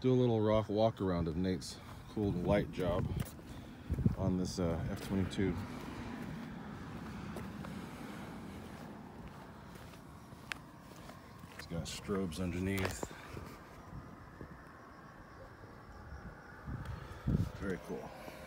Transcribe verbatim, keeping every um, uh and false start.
do a little rough walk around of Nate's cool light job on this uh, F twenty-two. It's got strobes underneath. Very cool.